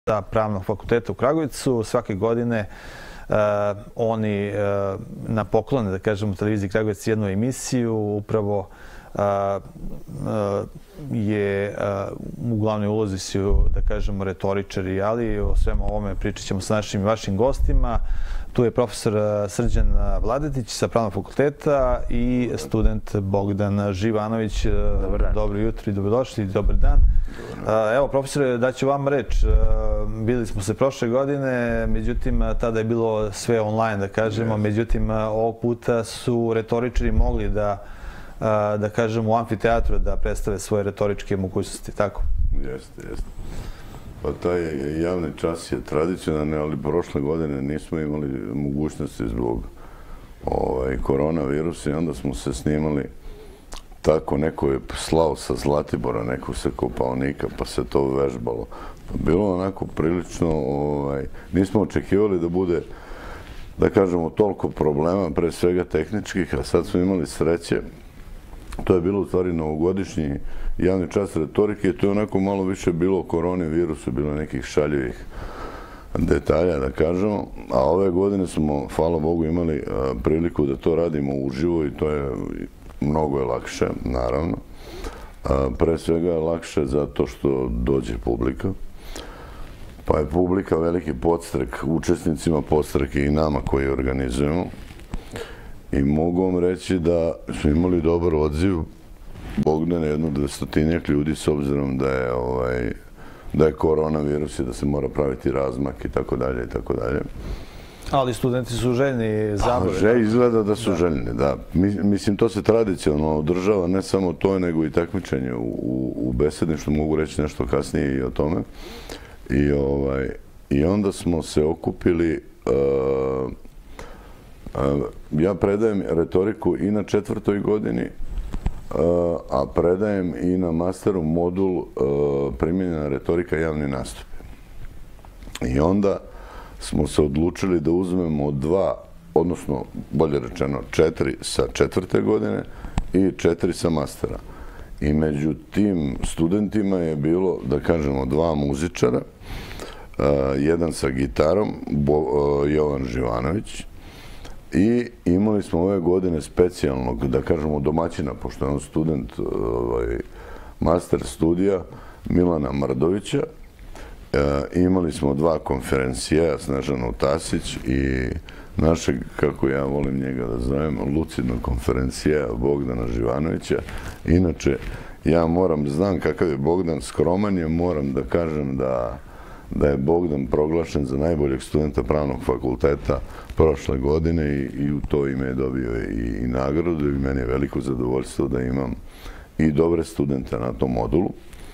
sa Pravnog fakulteta u Kragujevcu. Svake godine oni na poklone, da kažemo, televiziji Kragujevac jednu emisiju. Upravo je u glavnoj ulozi su, da kažemo, retoričari, ali o svemu ovome pričat ćemo sa našim i vašim gostima. Tu je profesor Srđan Vladetić sa Pravnog fakulteta i student Bogdan Živanović. Dobro jutro i dobrodošli, dobar dan. Evo, profesore, daću vam reč. Videli smo se prošle godine, međutim, tada je bilo sve online, da kažemo. Međutim, ovog puta su retoričari mogli da kažemo, u amfiteatru da predstave svoje retoričke mogućnosti, tako? Jeste. Pa taj javni čas je tradicionalni, ali prošle godine nismo imali mogućnosti zbog koronavirusa i onda smo se snimali tako, neko je slao sa Zlatibora, neko sa Kopaonika, pa se to vežbalo. Bilo onako prilično, nismo očekivali da bude, da kažemo, toliko problema, pre svega tehničkih, a sad smo imali sreće. To je bilo u stvari novogodišnji javni čas retorike i to je onako malo više bilo o koronavirusu, bilo nekih šaljivih detalja, da kažemo. A ove godine smo, hvala Bogu, imali priliku da to radimo uživo i to je mnogo je lakše, naravno. Pre svega je lakše zato što dođe publika. Pa je publika veliki podstrek učesnicima, podstrek i nama koji organizujemo. I mogu vam reći da smo imali dobar odziv. Bogdan je jedno 200-tinjak ljudi s obzirom da je koronavirus i da se mora praviti razmak i tako dalje i tako dalje. Ali studenti su željni zabave. Izgleda da su željni, da. Mislim, to se tradicionalno održava, ne samo to, nego i takmičenje u besedništvu, mogu reći nešto kasnije i o tome. I onda smo se okupili. Ja predajem retoriku i na 4. godini, a predajem i na masteru modul primijenjena retorika javni nastup. I onda smo se odlučili da uzmemo 2, odnosno, bolje rečeno, 4 sa 4. godine i 4 sa mastera. I među tim studentima je bilo, da kažemo, 2 muzičara, jedan sa gitarom, Jovan Živanović, i imali smo ove godine specijalnog, da kažemo, domaćina, pošto je on student master studija, Milana Mrdovića. Imali smo 2 konferencija, Snežanu Tasić i našeg, kako ja volim njega da zovem, lucidnog konferencija Bogdana Živanovića. Inače, ja znam kakav je Bogdan, skroman je, moram da kažem da je Bogdan proglašen za najboljeg studenta Pravnog fakulteta prošle godine i u to ime je dobio i nagradu i meni je veliko zadovoljstvo da imam i dobre studente na tom modulu.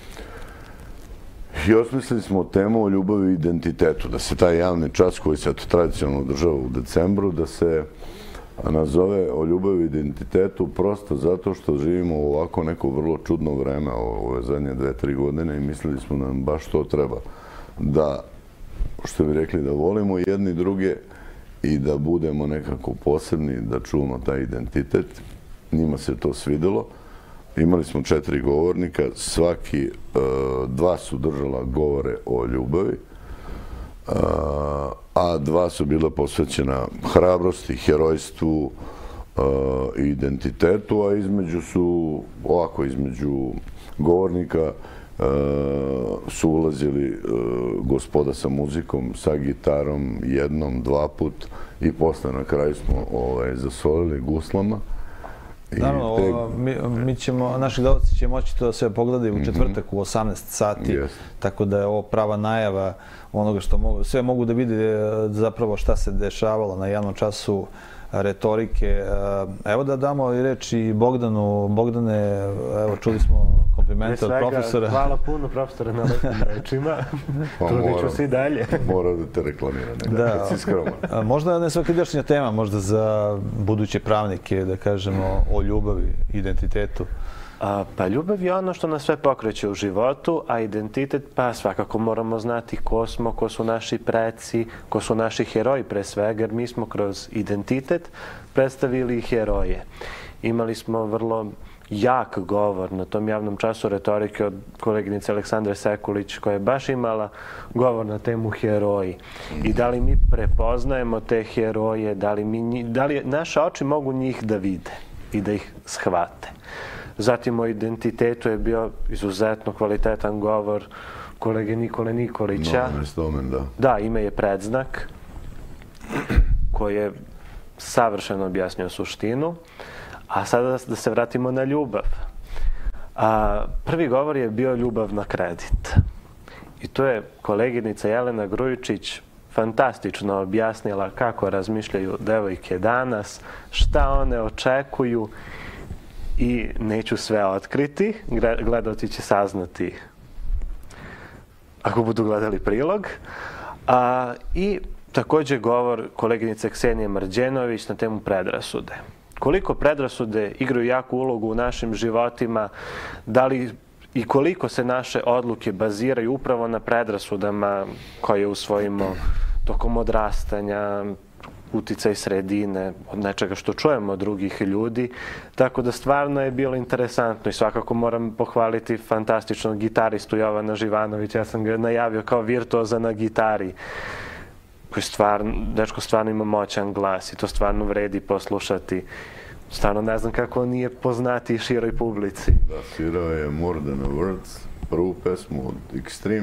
I osmislili smo temu o ljubavi i identitetu, da se taj javni čas koji se tradicionalno održava u decembru, da se nazove o ljubavi i identitetu prosto zato što živimo u ovako neko vrlo čudno vreme ove zadnje 2-3 godine i mislili smo da nam baš to treba. Da, što bi rekli, da volimo jedni druge i da budemo nekako posebni, da čuvamo taj identitet. Njima se to svidelo. Imali smo 4 govornika, svaki 2 su držala govore o ljubavi, a 2 su bila posvećena hrabrosti, herojstvu i identitetu, a između govornika su ulazili gospoda sa muzikom, sa gitarom, 1, 2 put i posle na kraju smo zasolili guslama. Naravno, naši gledalci će moći to sve pogledati u četvrtak u 18 sati, tako da je ovo prava najava onoga što sve mogu da vide zapravo šta se dešavalo na javnom času retorike. Evo da damo i reč i Bogdanu. Bogdane, evo čuli smo komplimente od profesora. Hvala puno profesora na lepim rečima. Trudit ću se i dalje. Mora da te reklamira nekako, si skroman. Možda ne svakidašnja tema, možda za buduće pravnike, da kažemo, o ljubavi, identitetu. Pa ljubav je ono što nas sve pokreće u životu, a identitet, pa svakako moramo znati ko smo, ko su naši preci, ko su naši heroji pre svega, jer mi smo kroz identitet predstavili heroje. Imali smo vrlo jak govor na tom javnom času retorike od koleginice Aleksandre Sekulić, koja je baš imala govor na temu heroji. I da li mi prepoznajemo te heroje, da li naše oči mogu njih da vide i da ih shvate. Zatim o identitetu je bio izuzetno kvalitetan govor kolege Nikole Nikolića. Da, ime je predznak, koji je savršeno objasnio suštinu. A sada da se vratimo na ljubav. Prvi govor je bio ljubav na kredit. I tu je koleginica Jelena Grujičić fantastično objasnila kako razmišljaju devojke danas, šta one očekuju i neću sve otkriti. Gledaoci će saznati ako budu gledali prilog. I također govor koleginice Ksenije Marđenović na temu predrasude. Koliko predrasude igraju jaku ulogu u našim životima, da li i koliko se naše odluke baziraju upravo na predrasudama koje usvojimo tokom odrastanja, uticaj sredine, od nečega što čujemo od drugih ljudi. Tako da stvarno je bilo interesantno i svakako moram pohvaliti fantastičnog gitaristu Jovana Živanovića. Ja sam ga najavio kao virtuoza na gitari. Dečko stvarno ima moćan glas i to stvarno vredi poslušati. Stvarno ne znam kako on nije poznati široj publici. Da, svirao je More Than a Words, prvu pesmu od Extreme,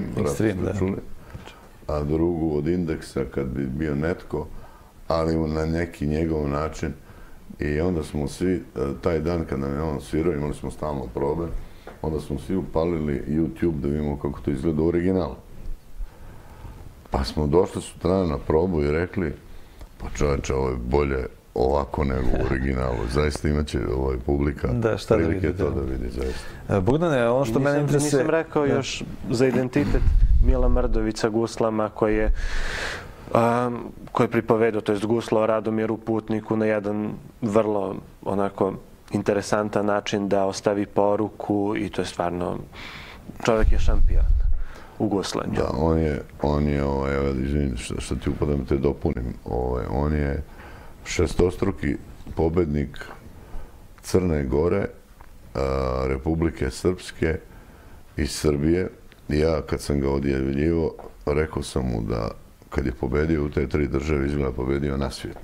a drugu od Indeksa kad bi bio netko, ali na neki njegov način. I onda smo svi, taj dan kad nam je on svirao, imali smo stalno probe, onda smo svi upalili YouTube da vidimo kako to izgleda u originalu. Pa smo došli sutra na probu i rekli, pa čovječe, ovo je bolje ovako nego u originalu. Zaista imaće publika prilike to da vidi, zaista. Bogdane, ono što mene interesuje... Nisam rekao još za identitet Mila Mrdovića Guslama, koji je pripovedao, to jest gusla o Radomiru Putniku na jedan vrlo onako interesantan način da ostavi poruku i to je stvarno, čovjek je šampion u guslanju. Da, on je, evo, izvini što ti upadam te dopunim, on je šestostruki pobednik Crne Gore, Republike Srpske i Srbije. Ja kad sam ga odjavljivo, rekao sam mu da kad je pobedio u te 3 države, izgleda pobedio na svijetu.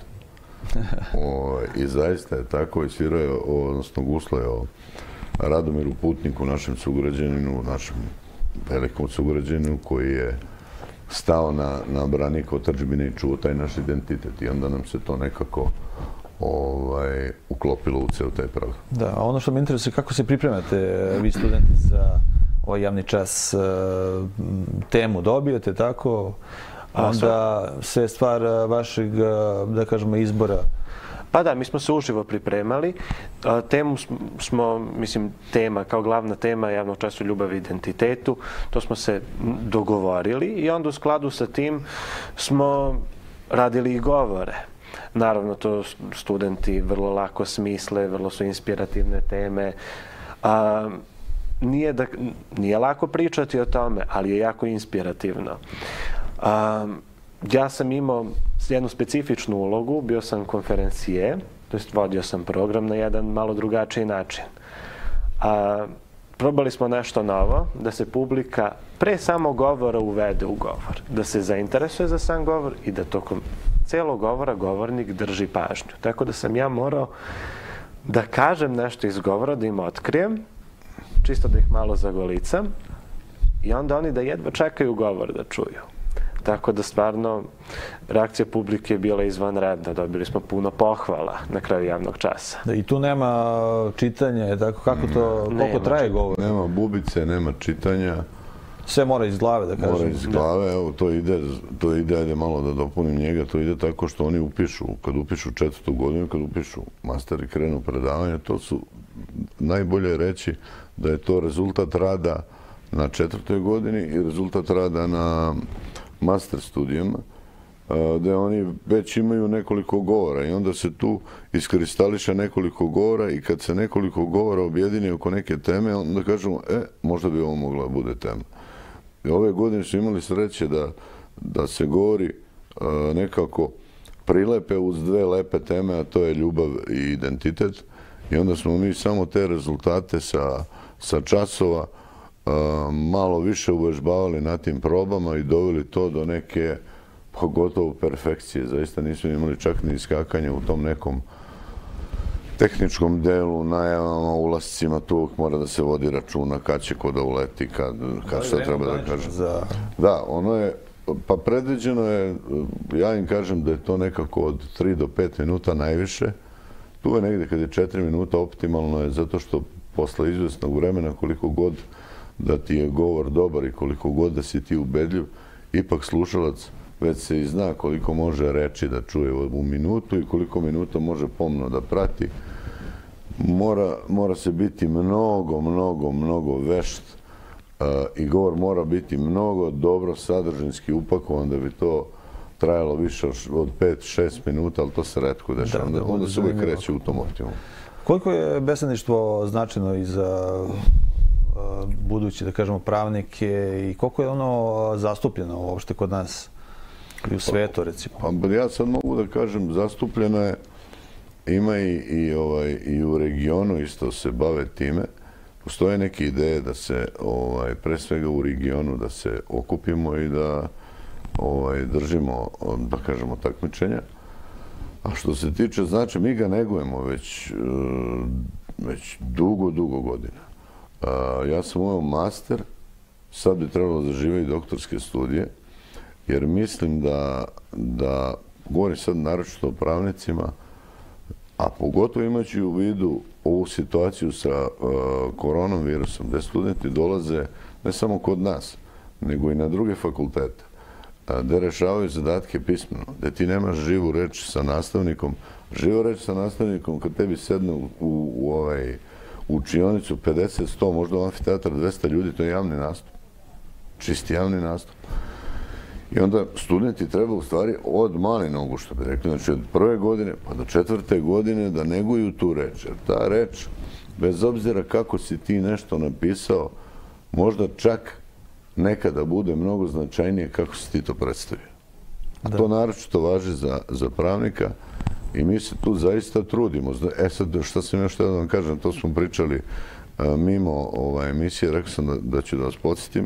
I zaista je tako i svirao je, odnosno guslo je o Radomiru Putniku, našem sugrađaninu, našem velikom sugrađaninu koji je stao na branik otadžbine i čuo taj naš identitet i onda nam se to nekako uklopilo u ceo taj program. Da, a ono što me interesuje, kako se pripremate vi studenti za ovaj javni čas, temu dobijete, tako? Onda sve stvar vašeg, da kažemo, izbora. Pa da, mi smo se uživo pripremali. Temu smo, tema, kao glavna tema javnog časa ljubav i identitetu, to smo se dogovorili i onda u skladu sa tim smo radili i govore. Naravno, to studenti vrlo lako smisle, vrlo su inspirativne teme. Nije lako pričati o tome, ali je jako inspirativno. Ja sam imao jednu specifičnu ulogu, bio sam konferencije, to jest vodio sam program na jedan malo drugačiji način. Probali smo nešto novo, da se publika pre samog govora uvede u govor, da se zainteresuje za sam govor i da tokom celog govora govornik drži pažnju. Tako da sam ja morao da kažem nešto iz govora, da im otkrijem, čisto da ih malo zagolicam i onda oni da jedva čekaju govor da čuju. Tako da stvarno reakcija publike je bila izvanredna. Dobili smo puno pohvala na kraju javnog časa. I tu nema čitanja, kako to, koliko traje govor? Nema bubice, nema čitanja. Sve mora iz glave, da kažem. Mora iz glave, evo, to ide, ajde malo da dopunim njega, to ide tako što oni upišu, kad upišu 4. godinu, kad upišu master i krenu predavanje, to su najbolje reći da je to rezultat rada na 4. godini i rezultat rada na master studijama, da oni već imaju nekoliko govora i onda se tu iskristališa nekoliko govora i kad se nekoliko govora objedini oko neke teme, onda kažemo, možda bi ovo mogla bude tema. I ove godine su imali sreće da se govori nekako prilepe uz 2 lepe teme, a to je ljubav i identitet. I onda smo mi samo te rezultate sa časova malo više uvežbavali na tim probama i doveli to do neke gotovo perfekcije. Zaista nismo imali čak ni iskakanje u tom nekom tehničkom delu, najavama, ulascima, tu uvijek mora da se vodi računa kad će ko da uleti, kad šta treba da kažem. Da, ono je, pa predviđeno je, ja im kažem da je to nekako od 3 do 5 minuta najviše. Tu je negdje kad je 4 minuta optimalno je zato što posle izvesnog vremena koliko god da ti je govor dobar i koliko god da si ti ubedljiv, ipak slušalac već se i zna koliko može reći da čuje u minutu i koliko minuta može pomno da prati. Mora se biti mnogo vešt i govor mora biti mnogo dobro sadržinski upakovan da bi to trajalo više od 5-6 minuta, ali to se retko dešava. Onda se uvijek kreće u tom optimumu. Koliko je besedništvo značajno i za budući, da kažemo, pravnike i koliko je ono zastupljeno uopšte kod nas i u svetu, recimo? Pa ja sad mogu da kažem, zastupljeno je, ima i u regionu isto se bave time. Postoje neke ideje da se, pre svega u regionu, da se okupimo i da držimo, da kažemo, takmičenja. A što se tiče, znači, mi ga negujemo već dugo godina. Ja sam uveo master, sad bi trebalo da žive i doktorske studije, jer mislim da govorim sad naročito o pravnicima, a pogotovo imajući u vidu ovu situaciju sa koronom virusom, gde studenti dolaze ne samo kod nas, nego i na druge fakultete, gde rešavaju zadatke pismeno, gde ti nemaš živu reč sa nastavnikom. Živa reč sa nastavnikom kad tebi sedne u učionicu 50, 100, možda u amfiteatru 200 ljudi, to je javni nastup. Čisti javni nastup. I onda studenti treba u stvari od mali nogu, što bi rekli, znači od 1. godine pa do 4. godine da neguju tu reč. Jer ta reč, bez obzira kako si ti nešto napisao, možda čak nekada bude mnogo značajnije kako si ti to predstavio. A to naročito važi za pravnika i mi se tu zaista trudimo. Sad, što sam još da vam kažem, to smo pričali mimo emisije, rekao sam da ću da vas podsjetim.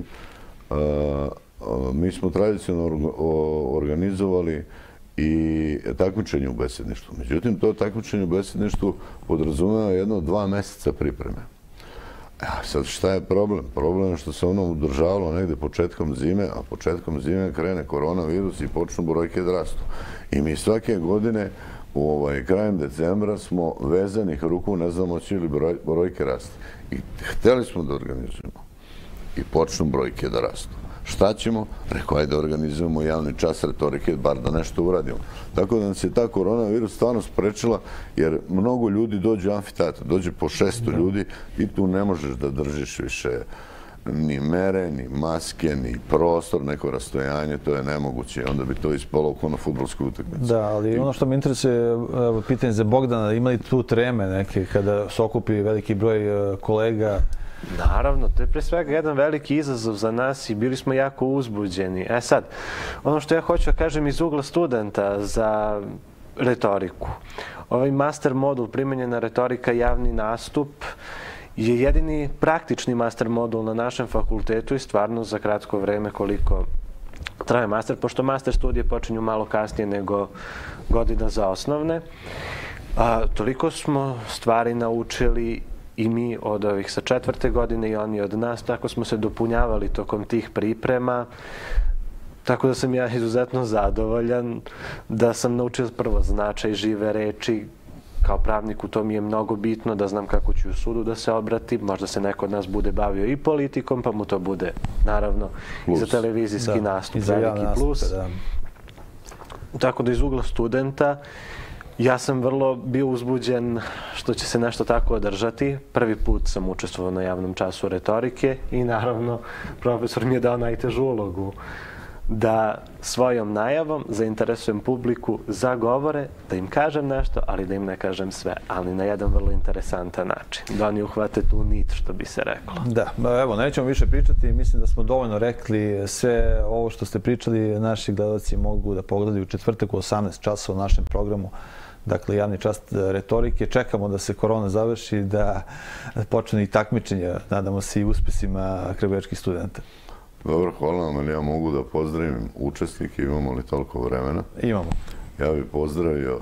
Mi smo tradicionalno organizovali i takmičenje u besedništvu. Međutim, to takmičenje u besedništvu podrazumeva 1-2 meseca pripreme. Sad, šta je problem? Problem je što se ono udržavalo negde početkom zime, a početkom zime krene koronavirus i počnu brojke da rastu. I mi svake godine, krajem decembra, smo vezanih ruku, ne znamo će li brojke rasti. I hteli smo da organizujemo. I počnu brojke da rastu. Šta ćemo? Rekao, ajde da organizujemo javni čas retorike, bar da nešto uradimo. Tako da nam se ta koronavirus stvarno sprečila, jer mnogo ljudi dođe u amfiteatru, dođe po 600 ljudi i tu ne možeš da držiš više ni mere, ni maske, ni prostor, neko rastojanje, to je nemoguće. Onda bi to ispalo oko na fudbalskoj utakmici. Da, ali ono što me interesuje, pitanje za Bogdana, ima li tu treme neke kada se okupi veliki broj kolega? Naravno, to je pre svega jedan veliki izazov za nas i bili smo jako uzbuđeni. Sad, ono što ja hoću da kažem iz ugla studenta za retoriku. Ovaj master modul primenjena retorika javni nastup je jedini praktični master modul na našem fakultetu i stvarno za kratko vreme koliko traje master, pošto master studije počinju malo kasnije nego godina za osnovne. Toliko smo stvari naučili i mi od ovih sa 4. godine i oni od nas, tako smo se dopunjavali tokom tih priprema. Tako da sam ja izuzetno zadovoljan da sam naučio prvo značaj žive reči. Kao pravniku to mi je mnogo bitno da znam kako ću u sudu da se obratim. Možda se neko od nas bude bavio i politikom, pa mu to bude, naravno, i za televizijski nastup veliki plus. Tako da iz ugla studenta ja sam vrlo bio uzbuđen što će se nešto tako održati. Prvi put sam učestvovao na javnom času retorike i naravno profesor mi je dao najtežu ulogu da svojom najavom zainteresujem publiku za govore, da im kažem nešto, ali da im ne kažem sve, ali na jedan vrlo interesantan način. Da oni uhvate tu nit, što bi se reklo. Da, evo, nećemo više pričati. Mislim da smo dovoljno rekli sve ovo što ste pričali. Naši gledalci mogu da pogledaju u četvrtak u 18 časova u našem programu dakle javni čast retorike. Čekamo da se korona završi, da počne i takmičenje, nadamo se i uspesima kragujevačkih studenta. Dobro, hvala vam, ali ja mogu da pozdravim učesnike, imamo li toliko vremena? Imamo. Ja bih pozdravio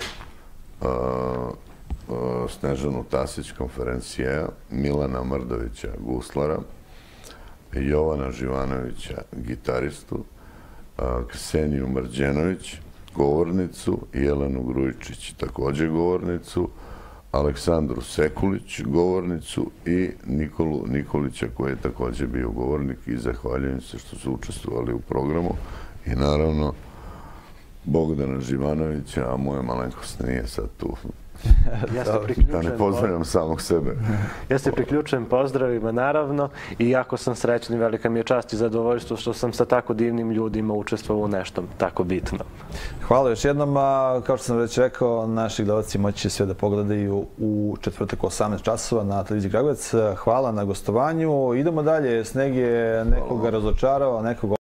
Snežanu Tasić, konferencijeja, Milana Mrdovića, guslara, Jovana Živanovića, gitaristu, Kseniju Mrđenović, govornicu, Jelenu Grujičić, također govornicu, Aleksandru Sekulić, govornicu i Nikolu Nikolića, koji je također bio govornik, i zahvaljujem se što su učestvovali u programu. I naravno Bogdana Živanovića, a moja malenkost nije sad tu. Da ne pozdravljam samog sebe. Ja se priključujem pozdravima, naravno, i jako sam srećan i velika mi je čast i zadovoljstvo što sam sa tako divnim ljudima učestvovao u nešto tako bitno. Hvala još jednom. Kao što sam već rekao, naši gledalci moći će sve da pogledaju u četvrtak u 18 časova na televiziji Kragujevac. Hvala na gostovanju. Idemo dalje. Sneg je nekoga razočarao, nekoga